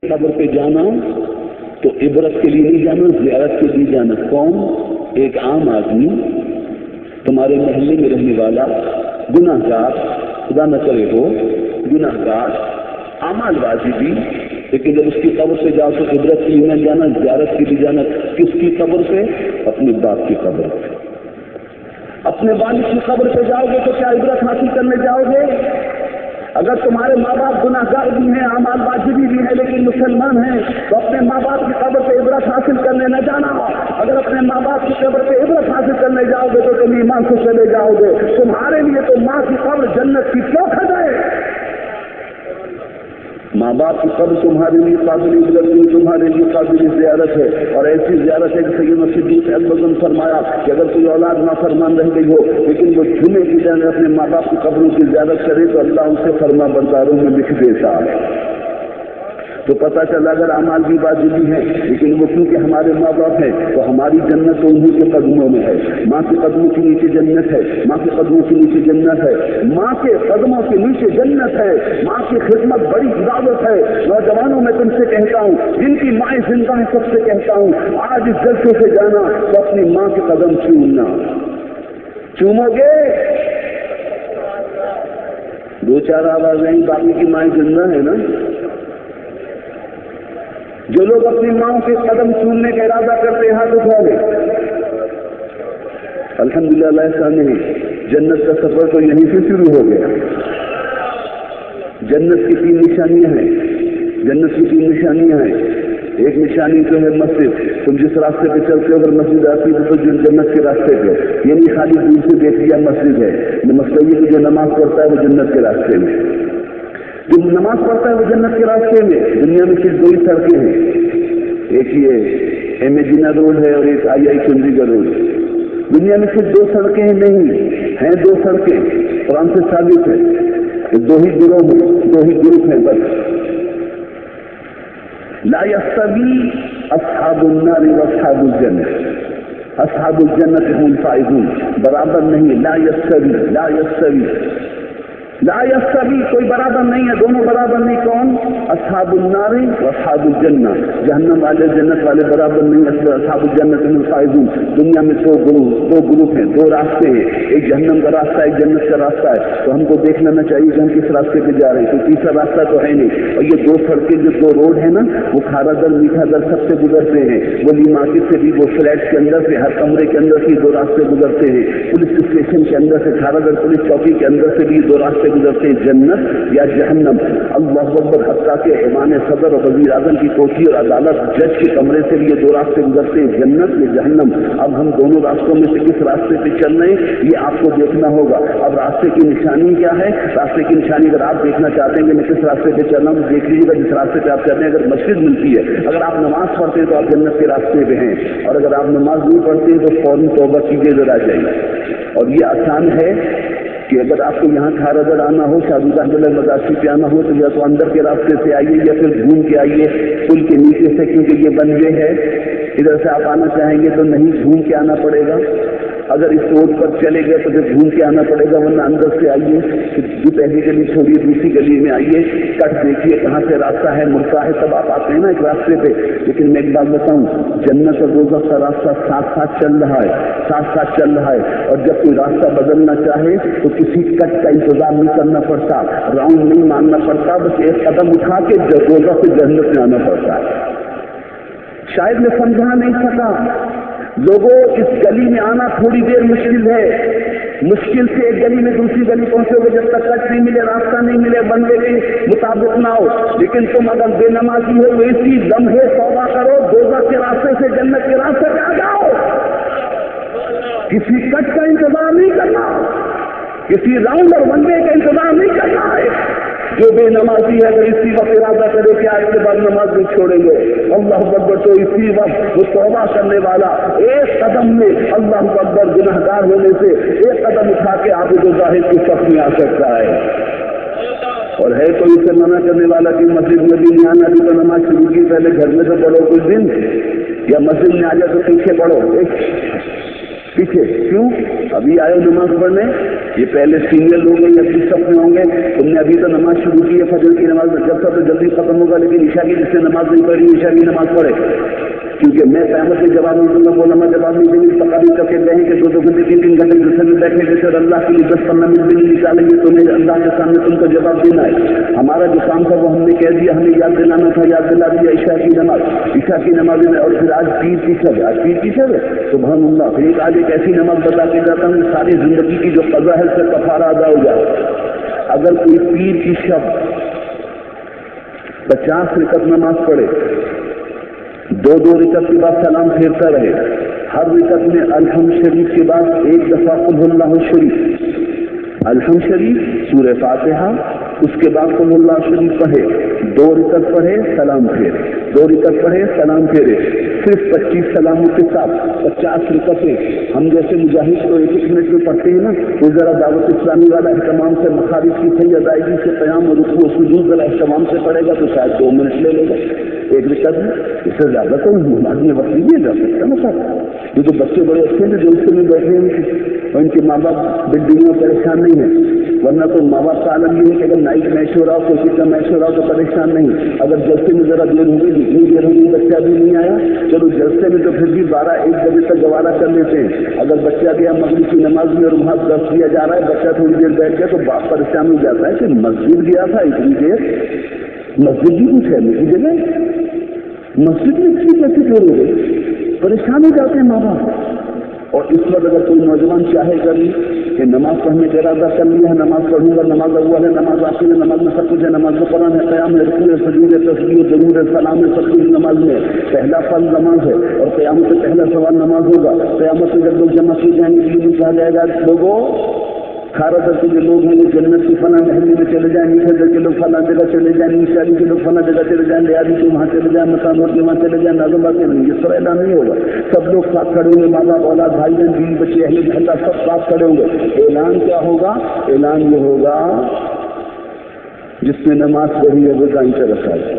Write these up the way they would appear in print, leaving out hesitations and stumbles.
कब्र पे जाना तो इबरत के लिए नहीं जाना, ज़ियारत के लिए जाना। कौन? एक आम आदमी, तुम्हारे मोहल्ले में रहने वाला गुनाहगार, खुदा न करे हो गुनाहगार, अमालबाजी भी, लेकिन जब उसकी कब्र पे जाओ तो इबरत के लिए न जाना, ज़ियारत के लिए जाना। किसकी कब्र पे? अपने बाप की कब्र पे। अपने वालिद की कब्र पे जाओगे तो क्या इबरत हासिल करने जाओगे? अगर तुम्हारे माँ बाप गुनाहगार भी हैं, अमालबाजी भी हैं, लेकिन मुसलमान हैं, तो अपने माँ बाप की कब्र पे इबरत हासिल करने न जाना। अगर अपने माँ बाप की कब्र पे इबरत हासिल करने जाओगे तो तुम ईमान से चले जाओगे। तुम्हारे लिए तो माँ की कब्र जन्नत की चौखट है। माँ बाप की कब्र तुम्हारे लिए काबिल इबरत नहीं, तुम्हारे लिए काबिल ज़ियारत है। और ऐसी ज़ियारत है कि सैयदना सिद्दीक़ अकबर ने फरमाया कि अगर कोई औलाद नाफरमान रह गई हो लेकिन वो जुमे की जाने अपने माँ बाप की कब्रों की ज़ियारत करे तो अल्लाह उनसे फरमा बरदारों में लिख देता है। तो पता चला अगर अमाल भी वाजिबी है लेकिन वो क्योंकि हमारे माँ बाप हैं तो हमारी जन्नत तो उन्हीं के कदमों में है। माँ के कदमों के नीचे जन्नत है, माँ के कदमों के नीचे जन्नत है, माँ के कदमों के नीचे जन्नत है। माँ की खिदमत बड़ी इबादत है। नौजवानों में तुमसे कहता हूँ, जिनकी माएँ जिंदा है सबसे कहता हूँ, आज इस जलसे से जाना तो अपनी माँ के कदम चूमना। चूमोगे? दो चार आवाज आई, बाकी की माएँ जिंदा है ना। जो लोग अपनी माओं के कदम चूमने का इरादा करते हैं हाथ उठा ले। अल्हम्दुलिल्लाह ऐसा नहीं, जन्नत का सफर तो यहीं से शुरू हो गया। जन्नत की 3 निशानियां हैं। जन्नत की 3 निशानियां हैं। एक निशानी तो है मस्जिद। तुम जिस रास्ते पे चलते हो अगर मस्जिद आती है तो जन्नत के रास्ते पे, ये नहीं खाली दूर से देख लिया मस्जिद है। मसलवी को जो नमाज पढ़ता है वो जन्नत के रास्ते में, जो नमाज पढ़ता है वो जन्नत के रास्ते में। दुनिया में सिर्फ 2 ही सड़कें हैं, एक ये M.A. जिन्ना रोड है और एक I.I. चंडीगढ़ रोड। दुनिया में सिर्फ 2 सड़कें नहीं हैं, 2 सड़कें कुरान से साबित है। 2 ही गिरोह, 2 ही ग्रुप हैं बस। ला यस्तवी अस्हाबुन नार व अस्हाबुल जन्नह, अस्हाबुल जन्नत हुमुल फाइजून। बराबर नहीं, ला यस्तवी, ला यस्तवी, ला यस्तवी, कोई बराबर नहीं है, दोनों बराबर नहीं। कौन? अस्हाबुल नार व अस्हाबुल जन्नह, जहन्नम वाले जन्नत वाले बराबर नहीं। अस्हाबुल जन्नत हुमुल फाइजून। दुनिया में 2 ग्रुप हैं, 2 रास्ते हैं, एक जहन्नम का रास्ता, एक जन्नत का रास्ता है। तो हमको देख लेना चाहिए कि हम किस रास्ते पे जा रहे हैं, तो तीसरा रास्ता तो है नहीं। और ये 2 सड़कें जो 2 रोड है ना, वो खारा दर मीठा दर सबसे गुजरते हैं। वली मार्केट से भी, वो फ्लैट के अंदर से, हर कमरे के अंदर से 2 रास्ते गुजरते हैं। पुलिस स्टेशन के अंदर से, खारा दर पुलिस चौकी के अंदर से भी 2 रास्ते गुजरते हैं, जन्नत या जहन्नम। अल्लाह अकबर, हत्ता के ईमान सदर और वजीर आजम की कोठी और अदालत जज के कमरे से भी ये 2 रास्ते गुजरते हैं, जन्नत या जहन्नम। अब हम दोनों रास्तों में से किस रास्ते पे चल रहे हैं ये आपको देखना होगा। अब रास्ते की निशानी क्या है? रास्ते की निशानी अगर आप देखना चाहते हैं कि मैं किस रास्ते पे चल रहा हूँ, देख लीजिएगा जिस रास्ते पे आप चल रहे हैं। अगर मस्जिद मिलती है, अगर आप नमाज पढ़ते हैं तो आप जन्नत के रास्ते पे हैं, और अगर आप नमाज नहीं पढ़ते हैं तो फौरन तौबा कीजिए, जरा जाइए। और ये आसान है कि अगर आपको यहाँ खारादर आना हो, शादुल्लाह मदासी पे आना हो, तो या तो अंदर के रास्ते से आइए या फिर घूम के आइए पुल के नीचे से, क्योंकि ये बनवे है। इधर से आप आना चाहेंगे तो नहीं, घूम के आना पड़ेगा। अगर इस रोड पर चले गए तो फिर घूम के आना पड़ेगा, वरना अंदर से आइए, फिर पहली गली छोड़िए, दूसरी गली में आइए, कट देखिए कहाँ से रास्ता है, मुड़ता है, तब आप आते हैं ना एक रास्ते पे। लेकिन मैं एक बात बताऊं, जन्नत और दोज़ख का रास्ता साथ साथ चल रहा है, साथ साथ चल रहा है। और जब कोई रास्ता बदलना चाहे तो किसी कट का इंतजार नहीं करना पड़ता, राउंड नहीं मारना पड़ता, बस एक कदम उठा के दोज़ख से जन्नत में आना पड़ता है। शायद मैं समझा नहीं सका लोगों, इस गली में आना थोड़ी देर मुश्किल है। मुश्किल से एक गली में दूसरी गली पहुंचोगे, जब तक कट नहीं मिले, रास्ता नहीं मिले, बनवे के मुताबिक ना हो। लेकिन तुम अगर बेनमाजी हो तो इसी लम्हे तौबा करो, दोज़ख के रास्ते से जन्नत के रास्ते पे आ जाओ। किसी कट का इंतजार नहीं करना, किसी राउंड और बनवे का इंतजार नहीं करना है। जो बेनमाजी है अगर इसी वक्त इरादा करे कि आज के बाद नमाज नहीं छोड़ेंगे, अल्लाह अकबर, तो इसी वक्त वो तौबा करने वाला एक कदम में अल्लाह अकबर गुनाहगार होने से एक कदम उठा के आप तो जाहिर की सफ में आ सकता है। और है तो इसे मना करने वाला कि मस्जिद में भी नहीं आना, भी तो नमाज शुरू की पहले घर में से पढ़ो कुछ दिन, या मस्जिद में आ जाए तो पीछे पढ़ो। پیچھے کیوں؟ ابھی آئے نماز پڑھنے، یہ پہلے سینئر لوگ ہیں یا کس سب میں ہوں گے، تم نے ابھی تو نماز شروع کی ہے فجر کی نماز، جب تک تو جلدی ختم ہوگا، لیکن عشاء کی جس نے نماز نہیں پڑھی عشاء کی نماز پڑھے، کیونکہ میں قیامت کے جواب نہیں دوں گا، وہ لمبا جواب نہیں دیں گے، تقاضی کر کے کہیں کہ 2 گھنٹے 3 گھنٹے دوسرے میں بیٹھے گے اور اللہ کے لیے 10-15 منٹ بھی نہیں نکالیں گے، تمہیں اللہ کے سامنے تم کو جواب دینا ہے۔ ہمارا جو کام تھا وہ ہم نے کہہ دیا، ہمیں یاد دلانا تھا، یاد دلا دیا عشاء کی نماز میں، اور پھر آج پیر کی شب ہے، آج پیر کی شب ہے، سبحان اللہ، پھر آج ایک ایسی نماز بتا کے جاتا ہوں ساری زندگی کی جو قضا ہے اس سے کفارہ ادا ہو جائے۔ اگر کوئی پیر کی شب 50 رکعت نماز پڑھے، 2 رکعت کے بعد سلام پھیرتا رہے، ہر رکعت میں الحمد شریف کے بعد 1 دفعہ قل اللہ شریف، الحمد شریف، سورہ فاتحہ، اس کے بعد قل اللہ شریف پڑھے، 2 رکعت پڑھے، سلام پھیرے، 2 رکعت پڑھے، سلام پھیرے، صرف 25 سلاموں کے ساتھ 50 رکعتیں۔ ہم جیسے مجاہد تو 1 منٹ میں پڑھتے ہیں نا، وہ ذرا دعوت اسلامی والا اہتمام سے مخارج کی صحیح ادائیگی سے قیام اور رکوع و سجود ذرا اہتمام سے پڑھے گا تو شاید 2 منٹ لے لے گا 1 رکعت میں، اس سے زیادہ تو آدمی وقت نہیں جا سکتا نا صاحب۔ یہ تو بچے بڑے اچھے ہیں جو جلسے میں بیٹھے ہیں اور ان کے ماں باپ بلڈنگوں میں پریشان نہیں ہیں، ورنہ تو ماں باپ کا عالم یہ ہے کہ اگر نائٹ میچ ہو رہا ہو، کرکٹ کا میچ ہو رہا ہو تو پریشان نہیں، اگر جلسے میں ذرا دیر ہو گئی، جتنی دیر ہو گئی بچہ بھی نہیں آیا، چلو جلسے میں تو پھر بھی 12-1 بجے تک گوارا کر لیتے ہیں، اگر بچہ گیا مغرب کی نماز میں اور وہاں درس دیا جا رہا ہے، بچہ تھوڑی دیر بیٹھ گیا تو باپ پریشان ہو جاتا ہے کہ مسجد گیا تھا اتنی دیر، مسجد بھی کچھ ہے میری جگہ، مسجد میں اتنی کیسے دیر ہو گئی، پریشان ہو جاتے ہیں ماں باپ۔ اور اس وقت اگر کوئی نوجوان چاہے کر کہ نماز پڑھنے کا ارادہ کر لیا ہے، نماز پڑھوں گا، نماز اول ہے، نماز آخر ہے، نماز میں سب کچھ ہے، نماز میں قرآن ہے، قیام ہے، رکوع ہے، سجود ہے، تسبیح ہے، درود ہے، سلام ہے، سب کچھ نماز میں، پہلا پھل نماز ہے، اور قیامت سے پہلا سوال نماز ہوگا۔ قیامت میں جب لوگ جمع کیے جائیں گے تو کہا جائے گا لوگوں، کھارا در کے جو لوگ ہیں وہ جنت کی فلاں محلے میں چلے جائیں، میٹھے در کے لوگ فلاں جگہ چلے جائیں، نیشالی کے لوگ فلاں جگہ چلے جائیں، لیادی کے وہاں چلے جائیں، مسانور کے وہاں چلے جائیں، نازم باتیں نہیں، اس طرح اعلان نہیں ہوگا، سب لوگ ساتھ کھڑے ہوں گے، ماں باپ، اولاد، بھائی بہن، بیوی بچے، اہل محلہ سب ساتھ کھڑے ہوں گے۔ اعلان کیا ہوگا؟ اعلان یہ ہوگا جس نے نماز پڑھی ہے وہ دائیں طرف آئے،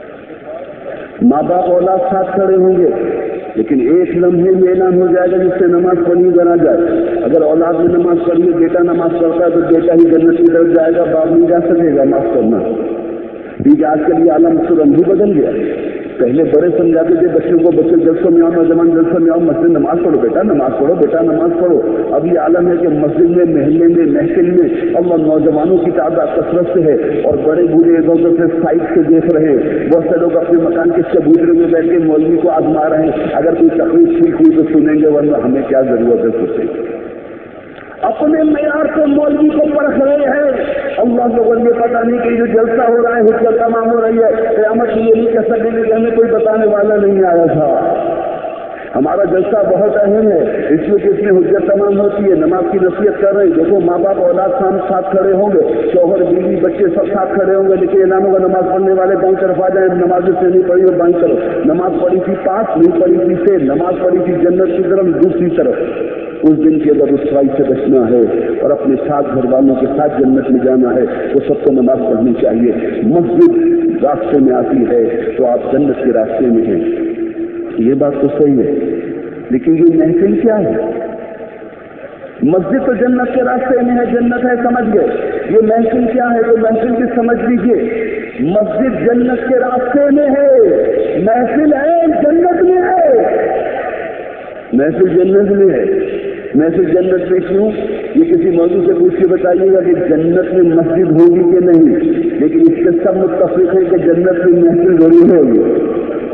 ماں باپ اولاد ساتھ کھڑے ہوں گے، لیکن ایک لمحے میں اعلان ہو جائے گا جس سے نماز پڑھی ذرا جائے۔ اگر اولاد نے نماز پڑھی ہے، بیٹا نماز پڑھتا ہے تو بیٹا ہی جنت کی طرف جائے گا، باپ نہیں جا سکے گا، معاف کرنا، کیونکہ آج کل یہ عالم رنگ بھی بدل گیا۔ پہلے بڑے سمجھاتے تھے بچوں کو، بچے جلسوں میں آؤ، نوجوان جلسوں میں آؤ، مسجد نماز پڑھو بیٹا، نماز پڑھو بیٹا، نماز پڑھو۔ اب یہ عالم ہے کہ مسجد میں، محلے میں، محفل میں اللہ نوجوانوں کی تعداد کثرت سے ہے، اور بڑے بوڑھے ادھر ادھر سے سائڈ سے دیکھ رہے ہیں، بہت سے لوگ اپنے مکان کے چبوترے میں بیٹھ کے مولوی کو آزما رہے ہیں، اگر کوئی تقریر ٹھیک ہوئی تو سنیں گے، ورنہ ہمیں کیا ضرورت ہے سنیں۔ اپنے معیار سے مولوی کو پرکھ رہے ہیں، اللہ کو یہ پتا نہیں کہ جو جلسہ ہو رہا ہے حجت تمام ہو رہی ہے، قیامت یہ نہیں کہہ سکے کہ ہمیں کوئی بتانے والا نہیں آیا تھا۔ ہمارا جلسہ بہت اہم ہے، اس لیے کہ اس میں حجت تمام ہوتی ہے، نماز کی نصیحت کر رہے ہیں، دیکھو ماں باپ اولاد ساتھ کھڑے ہوں گے، شوہر بیوی بچے سب ساتھ کھڑے ہوں گے، لیکن اعلان ہوگا نماز پڑھنے والے دائیں طرف آ جائیں، نماز سے نہیں پڑھی اور بائیں طرف، نماز پڑھی تھی 5 نہیں پڑھی تھی 6، نماز پڑھی تھی جنت کی طرف دوسری طرف۔ اس دن کی اگر رسوائی سے بچنا ہے اور اپنے ساتھ گھر والوں کے ساتھ جنت میں جانا ہے تو سب کو نماز پڑھنی چاہیے۔ مسجد راستے میں آتی ہے تو آپ جنت کے راستے میں ہیں، یہ بات تو صحیح ہے، لیکن یہ محفل کیا ہے؟ مسجد تو جنت کے راستے میں ہے، جنت ہے سمجھ گئے، یہ محفل کیا ہے؟ تو محفل بھی سمجھ لیجیے، مسجد جنت کے راستے میں ہے، محفل ہے جنت میں ہے، محفل جنت میں ہے، محفل جنت میں کیوں؟ یہ کسی موضوع سے پوچھ کے بتائیے گا کہ جنت میں مسجد ہوگی کہ نہیں، لیکن اس کے سب متفق ہے کہ جنت میں محفل ضرور ہوگی،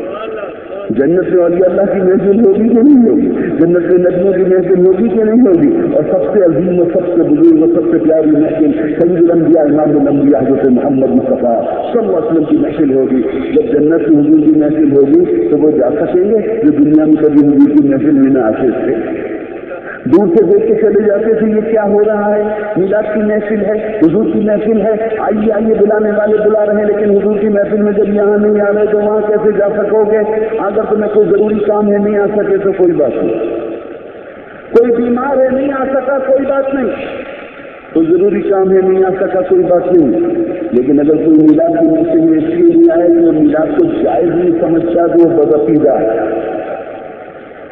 جنت میں اولیاء اللہ کی محفل ہوگی کہ نہیں ہوگی، جنت میں نبیوں کی محفل ہوگی کہ نہیں ہوگی، اور سب سے عظیم و سب سے بزرگ و سب سے پیاری محفل سید الانبیاء امام الانبیاء حضرت محمد مصطفیٰ صلی اللہ علیہ وسلم کی محفل ہوگی۔ جب جنت میں حضور کی محفل ہوگی تو وہ جا سکیں گے جو دنیا میں کبھی حضور کی محفل میں نہ آتے تھے، دور سے دیکھ کے چلے جاتے تھے یہ کیا ہو رہا ہے، میلاد کی محفل ہے، حضور کی محفل ہے، آئیے آئیے بلانے والے بلا رہے ہیں، لیکن حضور کی محفل میں جب یہاں نہیں آ رہے تو وہاں کیسے جا سکو گے؟ اگر تمہیں کوئی ضروری کام ہے نہیں آ سکے تو کوئی بات نہیں، کوئی بیمار ہے نہیں آ سکا کوئی بات نہیں، کوئی ضروری کام ہے نہیں آ سکا کوئی بات نہیں، لیکن اگر کوئی میلاد کی محفل میں اس لیے نہیں آئے تو میلاد کو جائز نہیں سمجھتا تو وہ بدعقیدہ ہے،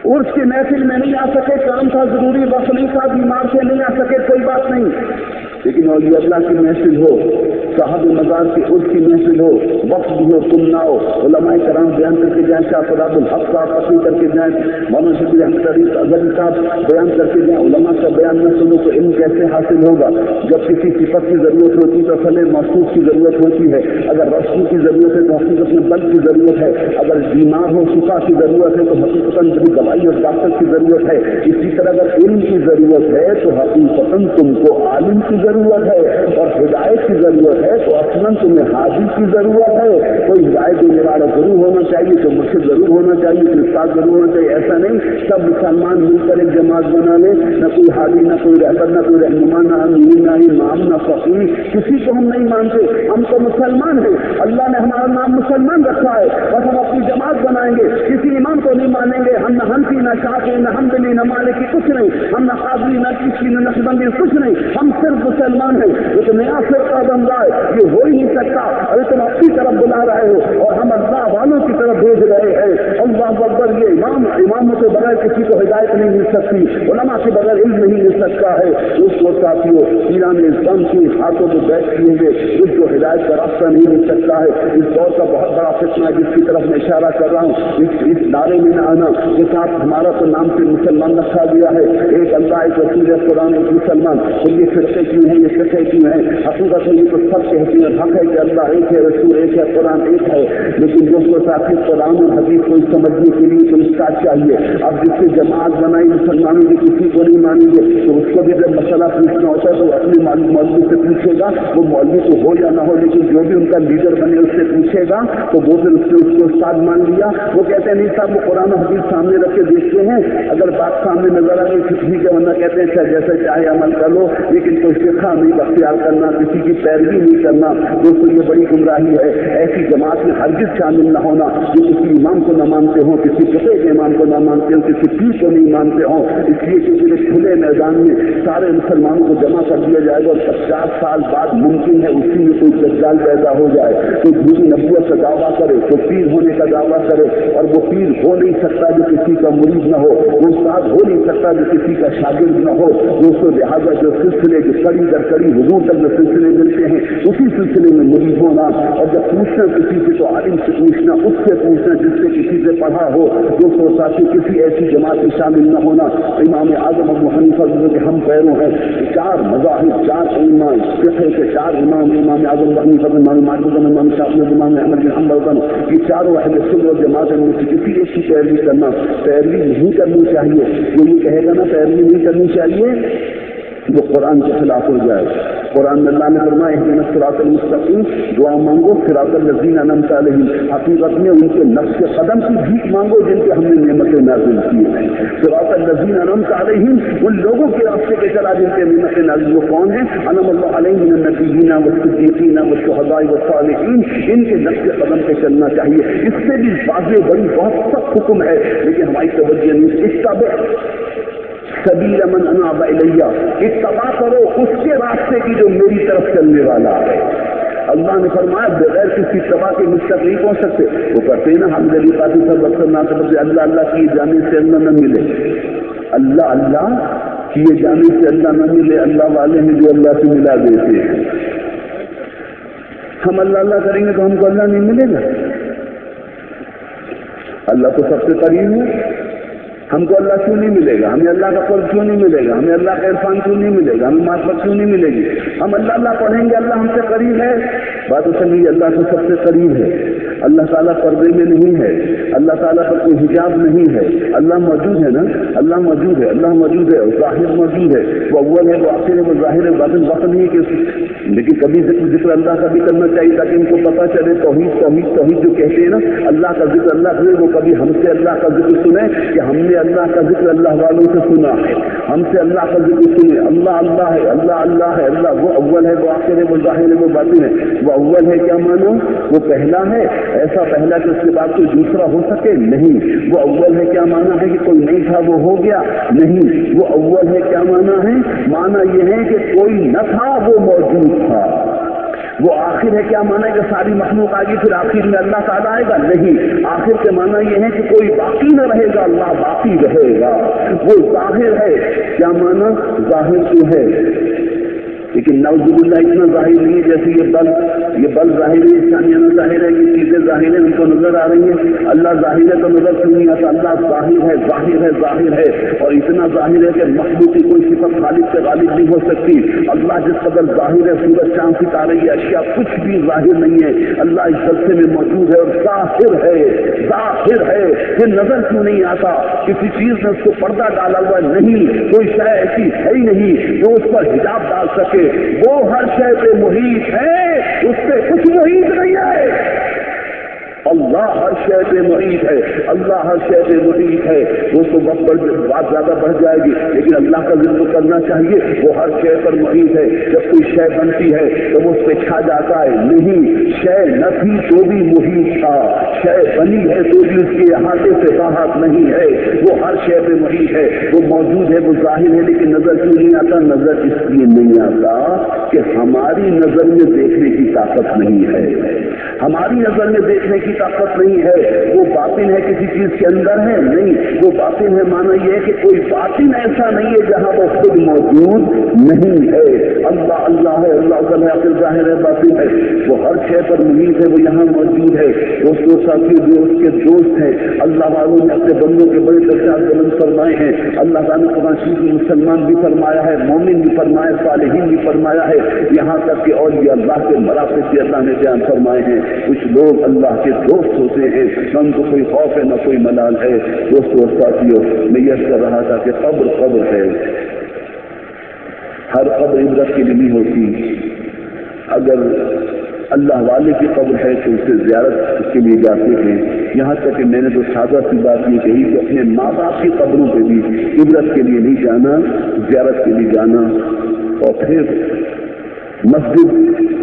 उर्स की महफिल में नहीं आ सके, काम था, जरूरी वक्त नहीं था, बीमार से नहीं आ सके, कोई बात नहीं, लेकिन औलिया अल्लाह की महफिल हो, साहब मज़ार की उर्स की महफिल हो, वक्त भी हो, तुम ना हो, उलमाए कराम बयान करके जाए, शाह फरादुल हक साहब पसंद करके जाए, मौलाना शबीर अहमद अजहरी साहब बयान करके जाए, उलमा का बयान न सुनो तो इल्म कैसे हासिल होगा। जब किसी सिफत की जरूरत होती तो फले मखसूस की जरूरत होती है, अगर रोशनी की जरूरत है तो हकीकत में बल्ब की जरूरत है, अगर बीमार हो शिफा की जरूरत है तो हकीकतन दवाई और डॉक्टर की जरूरत है। इसी तरह अगर इल्म की जरूरत है तो हकीकतन तुमको आलिम की जरूरत है, और हिदायत की जरूरत है तो असलन तुम्हें हाजिर की जरूरत है। कोई हिदायत देने वाला जरूर होना चाहिए, तो मुर्शिद जरूर होना चाहिए, तो उस्ताद जरूर होना चाहिए, ऐसा नहीं सब मुसलमान मिलकर एक जमात बना ले, न कोई हादी, न कोई रहबर, न कोई रहनुमा, न अमीर, न इमाम, न फकीर, किसी को हम नहीं मानते। हम तो मुसलमान हैं, अल्लाह ने हमारा नाम मुसलमान रखा है, बस हम अपनी जमात बनाएंगे, किसी इमाम को नहीं मानेंगे। हम न हनफी, न शाफी, न हम्बली, न मालिकी, कुछ नहीं, हम न कादरी, न किसी, न नक्शबंदी, कुछ नहीं, हम सिर्फ मुसलमान हैं। ये तो नया फिरका बन रहा है, ये हो ही नहीं सकता। अरे तुम अपनी तरफ बुला रहे हो और हम अल्लाह वालों की तरफ भेज रहे हैं। अल्लाह अकबर। ये इमामों के बगैर किसी को हिदायत नहीं मिल सकती, उलमा के बगैर इल्म नहीं मिल सकता है। उसको साथियों पीरान इस्लाम के हाथों में बैठ किए हुए उसको हिदायत का रास्ता नहीं मिल सकता है। इस दौर का बहुत बड़ा फितना है जिसकी तरफ मैं इशारा कर रहा हूँ, इस नारे में न आना के साथ हमारा तो नाम से मुसलमान रखा गया है। एक अल्लाह, एक रसूल, एक कुरान, एक मुसलमान। तो ये फिरके क्यों हैं, ये फिरके क्यों हैं? हकीकत में ये तो सब कहते हैं, हक है कि अल्लाह एक है, रसूल एक है, कुरान एक है, लेकिन जो साथी कुरान और हदीस को समझने के लिए तो इसका चाहिए। अब जिससे जमात बनाई मुसलमानों की किसी को नहीं मानेंगे तो उसको भी जब मसला पूछना होता है तो अपने मौलवी से पूछेगा, वो मौलवी तो हो या ना हो, लेकिन जो भी उनका लीडर बने उससे पूछेगा तो वो फिर उसको उस्ताद मान लिया। वो कहते हैं नहीं साहब, वो कुरान और हदीस सामने रख के देखते हैं, अगर बात सामने नजर आ गई ठीक है, वरना कहते हैं जैसे चाहे अमल कर लो, लेकिन कोई शिक्षा नहीं अख्तियार करना, किसी की पैरवी नहीं करना। दोस्तों ये बड़ी गुमराही है। ऐसी जमात में हरगिज शामिल न होना जो किसी इमाम को न मानते हो, किसी फतेह के इमाम को न मानते हो, किसी पीर को नहीं मानते हो। इसलिए कि खुले मैदान में सारे मुसलमानों को जमा कर दिया जाएगा और 50 साल बाद मुमकिन है उसी में कोई दज्जाल पैदा हो जाए, कोई झूठी नबूवत का दावा करे, कोई पीर होने का दावा करे, और वो पीर हो नहीं सकता जो किसी का मुरीद न हो, वो उस्ताद हो नहीं सकता जो किसी का शागिर्द न हो। दोस्तों लिहाजा जो सिलसिले जो कड़ी दर कड़ी हुजूर तक जो सिलसिले मिलते हैं उसी सिलसिले में मुरीद होना, और जब पूछना किसी से तो आलिम से पूछना, उससे पूछना जिससे किसी से पढ़ा हो। दोस्तों साथी किसी ऐसी जमात में शामिल न होना। इमाम आजम अबू हनीफा के हम पैरों हैं, 4 मज़ाहिब, 4 इमाम, फिक़ह के 4 इमाम, इमाम आजम अबू हनीफा, इमाम मालिक, इमाम शाफ़ी, इमाम अहमद बिन हंबल, ये चारों अहले सुन्नत वल जमात में से किसी एक की पैरवी करना, पैरवी नहीं करनी चाहिए। जो ये कहेगा ना पैरवी नहीं करनी चाहिए वो कुरान के खिलाफ हो जाए। कुरान में अल्लाह ने फरमाया इहदिना सिरातल मुस्तकीम, दुआ मांगो सिरातल लज़ीना अनअमता अलैहिम, हकीकत में उनके नक्श कदम की भीख मांगो जिनके हमने नेमतें नाज़िल की हैं। सिरातल लज़ीना अनअमता अलैहिम, उन लोगों के रास्ते पे चला जिनके नेमतें नाज़िल। वो कौन है? अनअमल्लाहु अलैहिम मिनन नबिय्यीना वस्सिद्दीक़ीना वश्शुहदाई वस्सालिहीन, इनके नक्श कदम पे चलना चाहिए। इससे भी वाज़ेह बड़ी बहुत सख्त हुक्म है, लेकिन हमारी तवज्जो नहीं। इत्तबा सबील मन अनाब इलैया, इत्तबा करो उसके रास्ते की जो मेरी तरफ चलने वाला है। अल्लाह ने फरमाया बगैर किसी तबा के मुझ तक नहीं पहुंच सकते। वो करते हैं ना हम गली पाती सब अक्सर ना समझते, अल्लाह अल्लाह किए जाने से अल्लाह न मिले, अल्लाह अल्लाह किए जाने से अल्लाह न मिले। अल्लाह वाले हैं जो अल्लाह से मिला देते हैं। हम अल्लाह अल्लाह करेंगे तो हमको अल्लाह नहीं मिलेगा। अल्लाह तो सबसे करीब है, हमको अल्लाह क्यों नहीं मिलेगा? हमें अल्लाह का फर्ज क्यों नहीं मिलेगा? हमें अल्लाह का इरफान क्यों नहीं मिलेगा? हमें मार्फत क्यों नहीं मिलेगी? हम अल्लाह अल्लाह पढ़ेंगे, अल्लाह हमसे करीब है। बात तो सही, अल्लाह तो सबसे करीब है। अल्लाह ताला पर्दे में नहीं है, अल्लाह ताला पर कोई हिजाब नहीं है। अल्लाह मौजूद है ना, अल्लाह मौजूद है, अल्लाह मौजूद है, ज़ाहिर मौजूद है, वो अव्वल है, वो आखिर है, वो ज़ाहिर है, बातिन वक्त नहीं है कि। लेकिन कभी जिक्र अल्लाह का भी करना चाहिए ताकि इनको पता चले तौहीद तौहीद तौहीद जो कहते हैं ना, अल्लाह का जिक्र अल्लाह करे, वो कभी हमसे अल्लाह का जिक्र सुने कि हमने अल्लाह का जिक्र अल्लाह वालों से सुना है, हमसे अल्लाह का जिक्र सुने। अल्लाह अल्लाह है, अल्लाह अल्लाह है, अल्लाह वो अव्वल है, वो आखिर है, वो ज़ाहिर है, वो बातिन है। वो अव्वल है क्या मानो? वो पहला है, ऐसा पहला कि उसके बाद कोई दूसरा हो सके? नहीं। वो अव्वल है क्या माना है कि कोई नहीं था वो हो गया? नहीं। वो अव्वल है क्या माना है? माना यह है कि कोई न था वो मौजूद था। وہ آخر ہے کیا مانا ہے کہ ساری مخلوق آئے گی پھر آخر میں اللہ تعالیٰ آئے گا؟ نہیں، آخر کے مانا یہ ہے کہ کوئی باقی نہ رہے گا، اللہ باقی رہے گا۔ وہ ظاہر ہے، کیا مانا؟ ظاہر تو ہے لیکن نعوذ باللہ اتنا ظاہر نہیں ہے جیسے یہ بل ظاہر ہے، انسانیہ ظاہر ہے، یہ چیزیں ظاہر ہیں ان کو نظر آ رہی ہیں۔ اللہ ظاہر ہے تو نظر کیوں نہیں آتا؟ اللہ ظاہر ہے، ظاہر ہے، ظاہر ہے، اور اتنا ظاہر ہے کہ مخلوق کی کوئی صفت خالق سے غالب نہیں ہو سکتی۔ اللہ جس قدر ظاہر ہے، سورج چاند ستارے یہ اشیاء کچھ بھی ظاہر نہیں ہے، اللہ اس جلسے میں موجود ہے اور ظاہر ہے، ظاہر ہے۔ پھر نظر کیوں نہیں آتا؟ کسی چیز نے اس کو پردہ ڈالا ہوا نہیں، کوئی شے ایسی ہے ہی نہیں جو اس پر حجاب ڈال سکے۔ وہ ہر شے پہ محیط ہے، اس پہ کچھ محیط نہیں ہے۔ اللہ ہر شے پہ محیط ہے، اللہ ہر شے پہ محیط ہے۔ وہ تو بات زیادہ بڑھ جائے گی لیکن اللہ کا ذکر کرنا چاہیے، وہ ہر شے پر محیط ہے۔ جب کوئی شے بنتی ہے تو وہ اس پہ چھا جاتا ہے؟ نہیں، شے نہ تھی تو بھی محیط تھا، شے بنی ہے تو بھی اس کے احاطے سے باہر نہیں ہے۔ وہ ہر شے پہ محیط ہے، وہ موجود ہے، وہ ظاہر ہے، لیکن نظر کیوں نہیں آتا؟ نظر اس لیے نہیں آتا کہ ہماری نظر میں دیکھنے کی طاقت نہیں ہے، ہماری نظر میں دیکھنے کی طاقت نہیں ہے۔ وہ باطن ہے کسی چیز کے اندر ہے؟ نہیں، وہ باطن ہے مانا یہ ہے کہ کوئی باطن ایسا نہیں ہے جہاں وہ خود موجود نہیں ہے۔ اللہ اللہ ہے، اللہ تعالیٰ ظاہر ہے، باطن ہے، وہ ہر شے پر محیط ہے، وہ یہاں موجود ہے۔ دوستوں ساتھی جو اس کے دوست ہیں، اللہ والوں نے اپنے بندوں کے بڑے درجات بلند فرمائے ہیں۔ اللہ تعالیٰ نے قرآن شریف میں مسلمان بھی فرمایا ہے، مومن بھی فرمایا، صالحین بھی فرمایا ہے، یہاں تک کہ اولیاء اللہ کے مراتب بھی اللہ نے بیان فرمائے ہیں۔ کچھ لوگ اللہ کے دوست ہوتے ہیں، نہ ان کو کوئی خوف ہے نہ کوئی ملال ہے۔ دوستوں اور ساتھیوں، میں یہ کر رہا تھا کہ قبر ہے، ہر قبر عبرت کے لیے نہیں ہوتی۔ اگر اللہ والے کی قبر ہے تو اسے زیارت کے لیے جاتے ہیں۔ یہاں تک کہ میں نے تو سادہ سی بات یہ کہی کہ اپنے ماں باپ کی قبروں پہ بھی عبرت کے لیے نہیں جانا، زیارت کے لیے جانا۔ اور پھر مسجد،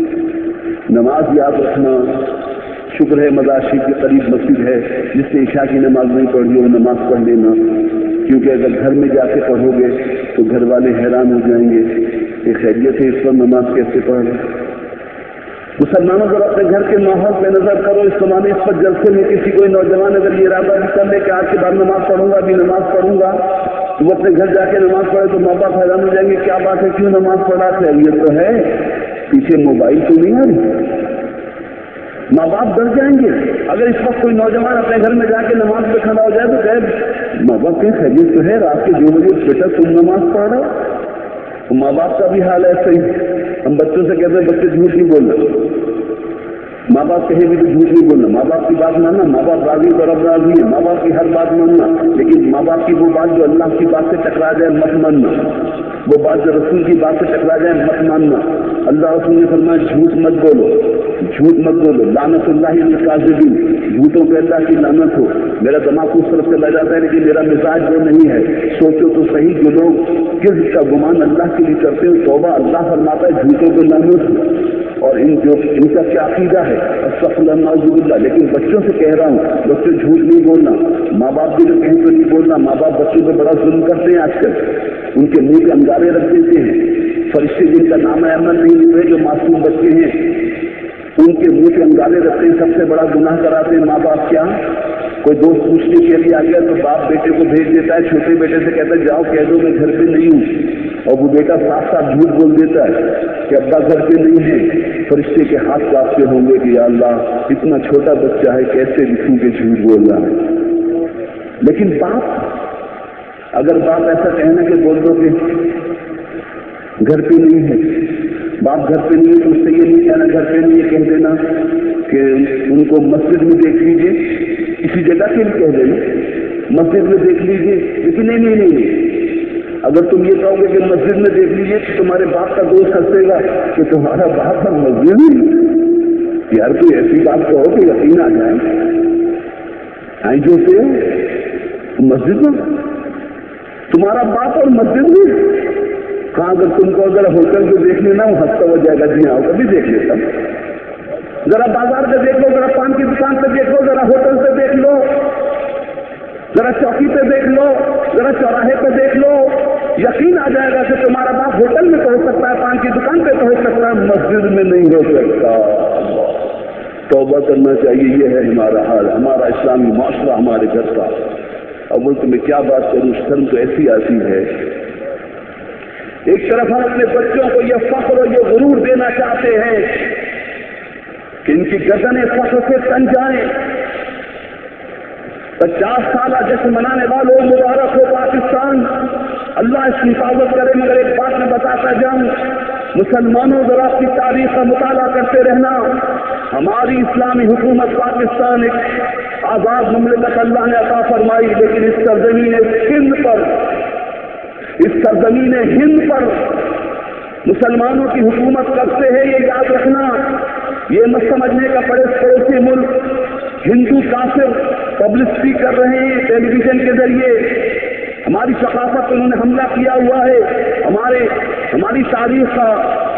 نماز یاد رکھنا۔ شکر ہے مزار شریف کے قریب مسجد ہے، جس نے عشاء کی نماز نہیں پڑھی وہ نماز پڑھ لینا، کیونکہ اگر گھر میں جا کے پڑھو گے تو گھر والے حیران ہو جائیں گے کہ خیریت ہے اس پر نماز کیسے پڑھ رہے۔ مسلمانوں ذرا اپنے گھر کے ماحول پہ نظر کرو۔ اس زمانے اس پر جلسے میں کسی کوئی نوجوان اگر یہ ارادہ بھی کر لے کہ آج کے بعد نماز پڑھوں گا، ابھی نماز پڑھوں گا، تو وہ اپنے گھر جا کے نماز پڑھے تو ماں باپ حیران ہو جائیں گے، کیا بات ہے، کیوں نماز پڑھا؟ خیریت تو ہے، پیچھے موبائل تو نہیں آ رہی؟ ماں باپ ڈر جائیں گے۔ اگر اس وقت کوئی نوجوان اپنے گھر میں جا کے نماز پہ کھڑا ہو جائے تو کہ ماں باپ کی خیریت تو ہے، رات کے 2 بجے بیٹا تم نماز پڑھ رہے ہو؟ ماں باپ کا بھی حال ایسا ہی۔ ہم بچوں سے کہتے ہیں بچے جھوٹ نہیں بولنا، ماں باپ کہیں بھی تو جھوٹ نہیں بولنا، ماں باپ کی بات ماننا، ماں باپ راضی اور اب راضی ہے، ماں باپ کی ہر بات ماننا، لیکن ماں باپ کی وہ بات جو اللہ کی بات سے ٹکرا جائے مت ماننا، وہ بات جو رسول کی بات سے ٹکرا جائے مت ماننا۔ اللہ رسول نے فرمایا جھوٹ مت بولو، جھوٹ مت بولو، لعنت اللہ الکاذبین، جھوٹوں پہ اللہ کی لعنت ہو۔ میرا دماغ اس طرف چلا جاتا ہے لیکن میرا مزاج وہ نہیں ہے۔ سوچو تو صحیح، جو لوگ کذب کا گمان اللہ کے لیے کرتے ہیں توبہ اللہ فرماتا ہے جھوٹوں پہ لعنت ہو، اور ان کا کیا عقیدہ ہے، استغفر اللہ نعوذ باللہ۔ لیکن بچوں سے کہہ رہا ہوں بچوں جھوٹ نہیں بولنا، ماں باپ بھی جو کہیں تو نہیں بولنا۔ ماں باپ بچوں پہ بڑا ظلم کرتے ہیں آج کل، ان کے منہ پہ انگارے رکھ دیتے ہیں۔ فرشتے جن کا نام عمل نہیں لکھتے جو معصوم بچے ہیں ان کے منہ پہ انگارے رکھتے ہیں، سب سے بڑا گناہ کراتے ہیں ماں باپ۔ کیا کوئی دوست پوچھنے کے لیے آ گیا تو باپ بیٹے کو بھیج دیتا ہے، چھوٹے بیٹے سے کہتا ہے جاؤ کہہ دو میں گھر پہ نہیں ہوں، اور وہ بیٹا صاف صاف جھوٹ بول دیتا ہے کہ ابا گھر پہ نہیں ہے۔ فرشتے کے ہاتھ کاپتے ہوں گے کہ یا اللہ اتنا چھوٹا بچہ ہے کیسے لکھوں کے جھوٹ بول رہا ہے۔ لیکن باپ، اگر باپ ایسا کہنا کہ بول دو کہ گھر پہ نہیں ہے، باپ گھر پہ نہیں ہے تو اس سے یہ نہیں کہنا گھر پہ نہیں ہے، کہہ دینا کہ ان کو مسجد میں دیکھ لیجیے، کسی جگہ کے لیے کہہ دینا مسجد میں دیکھ لیجیے۔ لیکن نہیں، اگر تم یہ کہو گے کہ مسجد میں دیکھ لیجیے تو تمہارے باپ کا دوست ہنسے گا کہ تمہارا باپ کا مسجد میں، یار کوئی ایسی بات کہو کہ یقین آ جائے آئی جو سے مسجد میں تمہارا باپ اور مسجد میں کہاں۔ اگر تم کو اگر ہوٹل پہ دیکھ لینا وہ ہنستا ہو جائے گا، جی ہاں کبھی دیکھ لیتا، ذرا بازار پہ دیکھ لو، ذرا پان کی دکان پہ دیکھ لو، ذرا ہوٹل پہ دیکھ لو، ذرا چوکی پہ دیکھ لو، ذرا چوراہے پہ دیکھ لو، यकीन आ जाएगा कि तुम्हारा बाप होटल में तो हो सकता है, पान की दुकान पे तो हो सकता है, मस्जिद में नहीं हो सकता। तौबा करना चाहिए। ये है हमारा हाल, हमारा इस्लामी माशरा, हमारे घर का। अब मुल्क में क्या बात करूं, शर्म तो ऐसी आती है। एक तरफ हम अपने बच्चों को ये फख्र और ये गुरूर देना चाहते हैं कि इनकी गर्दनें फख्र से तन जाएं। 50 साल जश्न मनाने वालों, मुबारक हो पाकिस्तान, अल्लाह इसकी हिफाजत करे। मगर एक बात मैं बताता जाऊं, मुसलमानों जरा अपनी तारीख का मुताला करते रहना। हमारी इस्लामी हुकूमत पाकिस्तान एक आजाद मुमलिकत अल्लाह ने अता फरमाई, लेकिन इस सरजमीन हिंद पर, इस सरजमीन हिंद पर मुसलमानों की हुकूमत कब से है ये याद रखना। ये मत समझने का पड़ोसी मुल्क हिंदू काफिर पब्लिसिटी कर रहे हैं टेलीविजन के जरिए, हमारी सकाफत पर उन्होंने हमला किया हुआ है, हमारी तारीख का